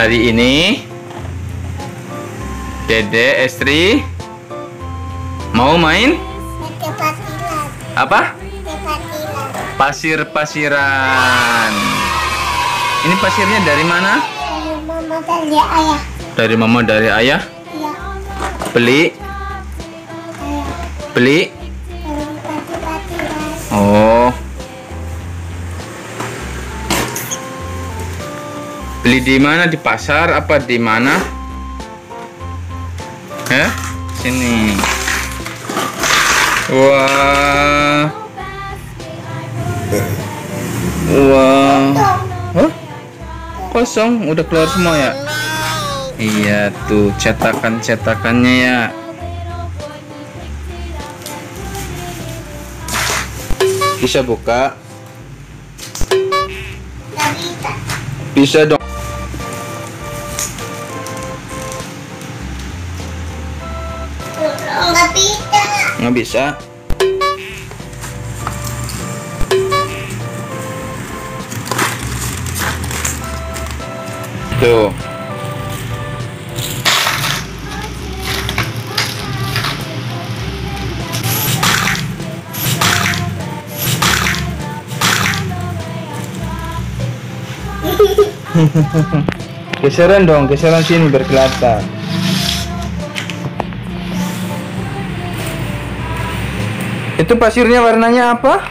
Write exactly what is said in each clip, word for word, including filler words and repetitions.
Hari ini Dede Estri mau main apa? Pasir-pasiran. Ini pasirnya dari mana? Dari mama dari ayah. Dari mama dari ayah? Iya. Beli? Ayah. Beli? Dari pasir-pasiran. Oh. Beli di mana? Di pasar apa di mana? Eh? Sini. Wah. Wah. Hah? Kosong, udah keluar semua ya? Iya tuh, cetakan-cetakannya ya. Bisa buka? Nggak bisa. Bisa dong. Nggak bisa. Nggak bisa. Tuh. Geseran dong, geseran sini biar kelihatan. Itu pasirnya warnanya apa?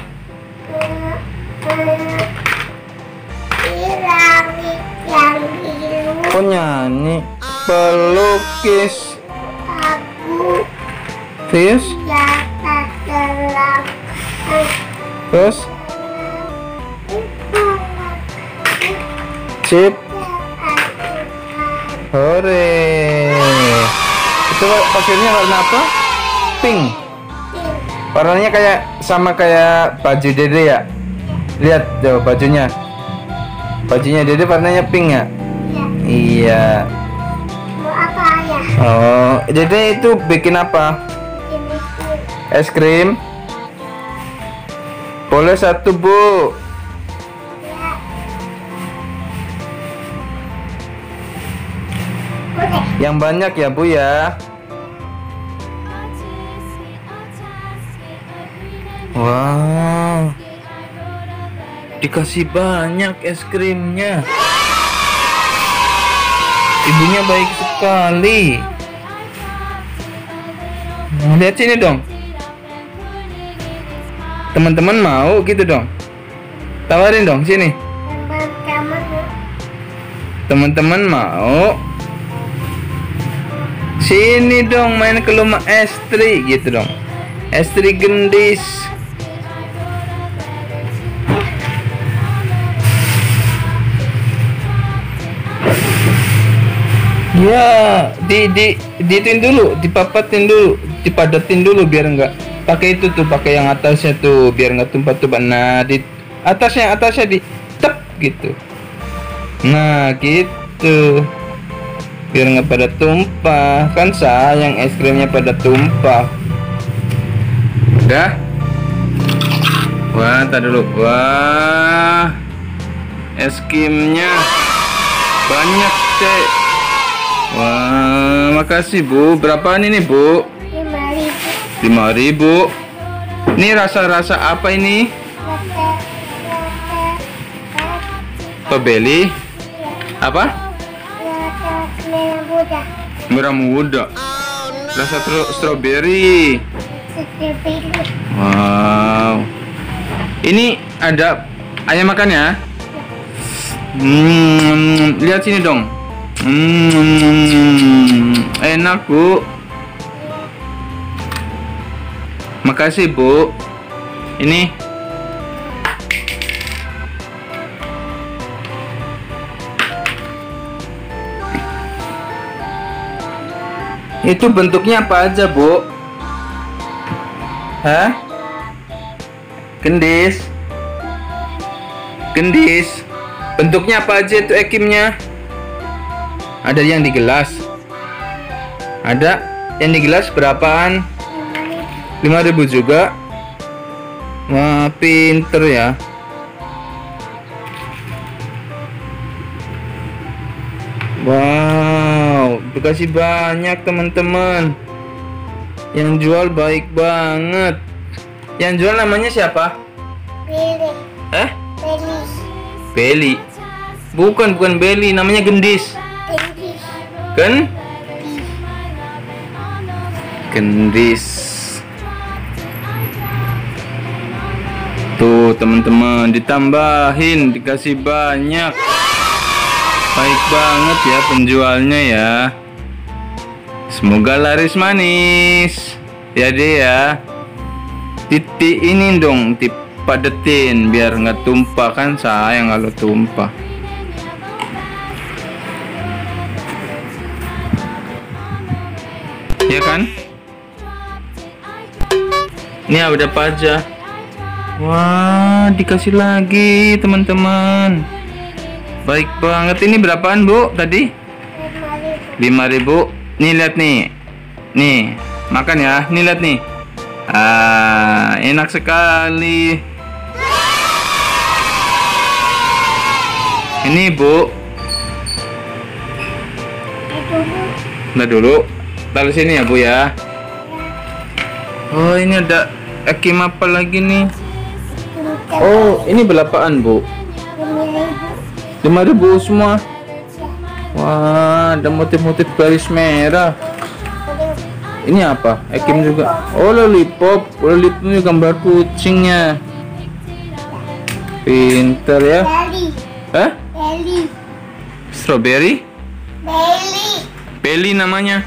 Yang biru. Oh nyanyi. Pelukis. Aku Terus? jatuh dalam. Terus? Sip. Hore. Itu pasirnya warna apa? Pink. Warnanya kayak sama kayak baju Dede ya. Lihat tuh bajunya. Bajunya Dede warnanya pink ya. Iya. Mau apa ayah? Oh, Dede itu bikin apa? Ini Es krim. Boleh satu, Bu. boleh. Yang banyak ya, Bu ya. Wow. Dikasih banyak es krimnya. Ibunya baik sekali. Nah, lihat sini dong. Teman-teman mau gitu dong. Tawarin dong sini. Teman-teman Teman-teman mau. Sini dong main ke rumah Estri gitu dong. Estri gendis. Ya, di di diituin dulu, dipapatin dulu, dipadatin dulu biar enggak pakai itu tuh, pakai yang atasnya tuh biar enggak tumpah-tumpah. Nah, di atasnya atasnya di tep gitu. Nah, gitu. Biar nggak pada tumpah. Kan sayang es krimnya pada tumpah. Udah? Wah, tar dulu. Wah. Es krimnya banyak, Cek. Wah, makasih, Bu. Berapaan ini, Bu? lima ribu. lima ribu. Ini rasa-rasa apa ini? Pebeli? Apa? Merah muda. Merah muda. Rasa stro- stroberi. Stroberi. Wow. Ini ada ayam makan ya? Hmm, lihat sini dong. Hmm, enak, Bu. Makasih, Bu. Ini itu bentuknya apa aja, Bu? Hah? Gendis. Gendis. Bentuknya apa aja itu ekimnya? Ada yang di gelas. Ada yang di gelas berapaan? lima ribu juga. Wah, pinter ya. Wah. Dikasih banyak teman-teman. Yang jual baik banget. Yang jual namanya siapa? Beli. Eh? Beli. Beli. Bukan, bukan Beli, namanya Gendis. Beli. Kan? Gendis. Tuh teman-teman, ditambahin, dikasih banyak. Baik banget ya penjualnya ya. Semoga laris manis. Ya deh ya. Titik ini dong, dipadetin biar nggak tumpah, kan sayang kalau tumpah. Ya kan? Ini ada apa aja? Wah, dikasih lagi teman-teman. Baik banget. Ini berapaan Bu tadi? lima ribu. Nih lihat nih. Nih, makan ya. Nih lihat nih. Ah, enak sekali. Ini Bu. Nah dulu. Taruh sini ya Bu ya. Oh, ini ada Ekim apa lagi nih? Oh, ini berapaan Bu? lima ribu semua. Wah, ada motif-motif garis merah. Ini apa? Ekim juga. Oh, lollipop. Lollipop ini gambar kucingnya. Pinter ya. Beli. Hah? Beli. Strawberry? Beli. Beli namanya.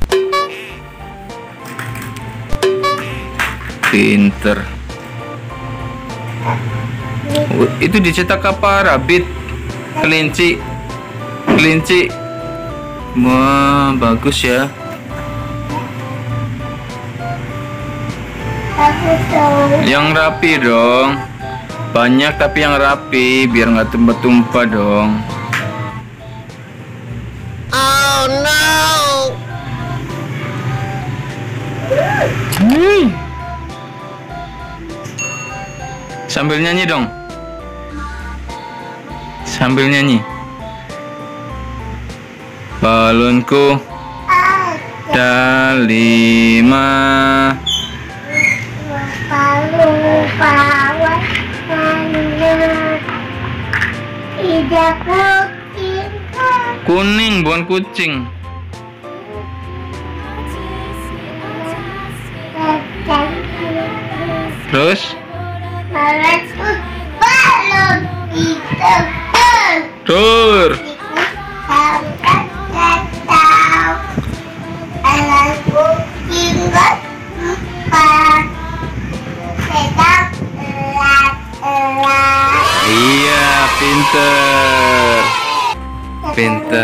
Pinter. Oh, itu dicetak apa? Rabbit, kelinci, kelinci. Wah, bagus ya. Aku tahu. Yang rapi dong. Banyak tapi yang rapi, biar nggak tumpah-tumpah dong. Oh no. Hmm. Sambil nyanyi dong. Sambil nyanyi. Balonku ada lima. Palu bawa mana? Tidak kucing. Kuning bukan kucing. Terus? Balonku balon itu. Tur. Sampai tahu. Anak kucing empat. Sedang elat-elat. Iya, pinter. Pinter.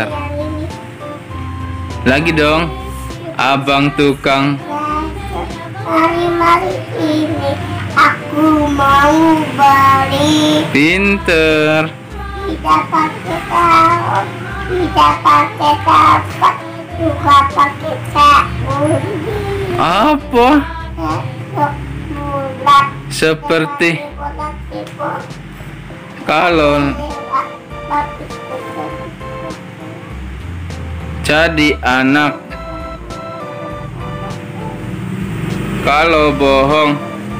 Lagi dong. Abang tukang. Mari-mari ini aku mau balik. Pinter. Tidak pakai kaos, tidak pakai kapak, juga pakai sabun. Apa? Esok bulan Seperti bulan sibuk kalon lewat babi kucing. jadi anak. Kalau bohong,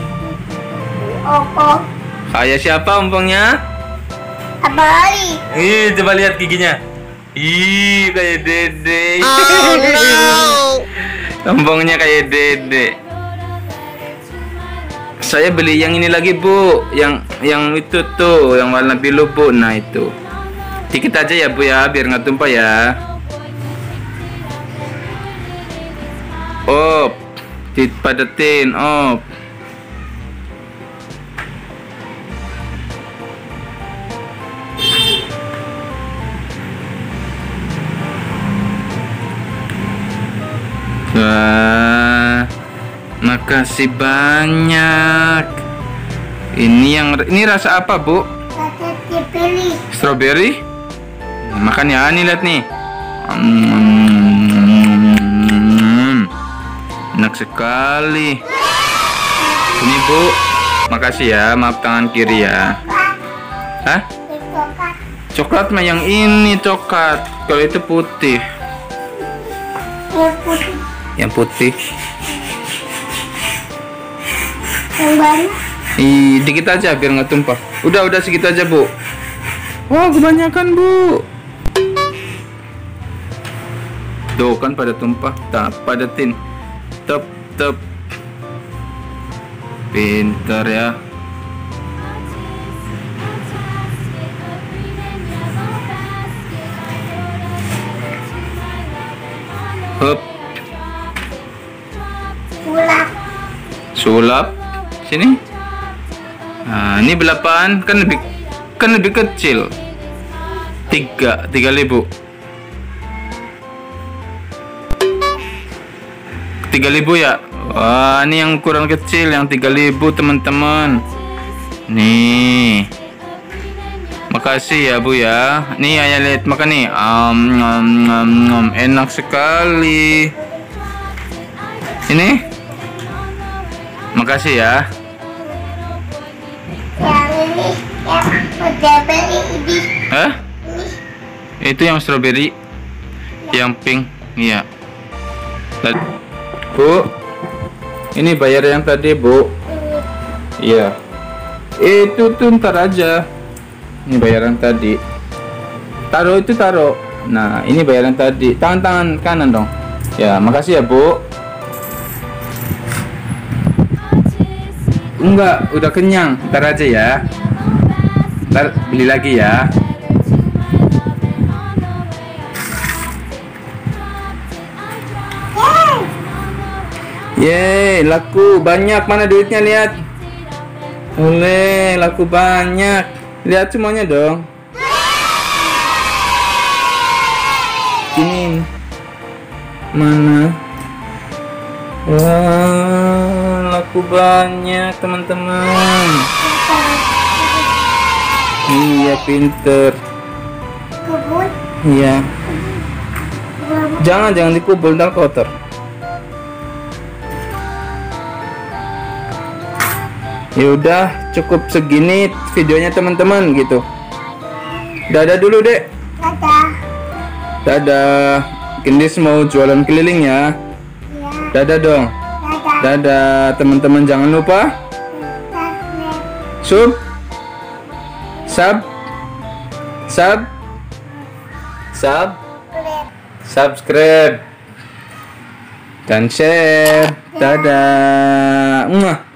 Opo, kayak siapa umpangnya? abali. Ih, coba lihat giginya. Ih, kayak Dede. Umpangnya kayak Dede. Saya beli yang ini lagi Bu, yang yang itu tuh, yang warna biru Bu. Nah itu, dikit aja ya Bu ya, biar nggak tumpah ya. Op, dipadetin, op. Wah, makasih banyak. Ini yang ini rasa apa Bu? Kata dipilih. Strawberry? Makan ya, nih lihat nih. Hmm, enak sekali. Ini Bu, makasih ya. Maaf tangan kiri ya. Hah? Coklat. Coklat mah yang ini coklat. Kalau itu putih. Yang putih. Yang putih. Yang banyak. Ih, dikit aja biar nggak tumpah. Udah, udah segitu aja, Bu. Wah, kebanyakan, Bu. Tuh kan pada tumpah. Tak padatin. Tep, tep. Pinter ya. Hup. Sulap. Sulap. Sini. Nah, ini belapan kan lebih kan lebih kecil. Tiga, tiga ribu. Tiga ribu ya. Wah, ini yang ukuran kecil, yang tiga ribu teman-teman. Nih. Makasih ya Bu ya. Nih ayah lihat makan nih. Um, um, um, um, enak sekali. Ini. Makasih ya. Yang ini yang udah beli ini. Hah? Ini. Itu yang strawberry. Yang pink. Iya. Tadi. Bu. Ini bayar yang tadi, Bu. Iya. Itu tuh ntar aja. Ini bayaran tadi. Taruh itu taruh. Nah, ini bayaran tadi. Tangan-tangan kanan dong. Ya, makasih ya, Bu. Enggak, udah kenyang. Ntar aja ya. Ntar beli lagi ya. Yeay, laku banyak. Mana duitnya, lihat. Oleh, laku banyak. Lihat semuanya dong. Ini mana? Wah, laku banyak teman-teman. Iya, pinter. Kubur. Iya. Jangan jangan dikubur, ntar kotor. Ya udah, cukup segini videonya teman-teman gitu. Dadah dulu, Dek. Dadah. Dadah. Gendis mau jualan keliling ya. Ya. Dadah dong. Dadah. Dadah teman-teman, jangan lupa Dadah. sub sub sub sub subscribe dan share. Dadah. Muah.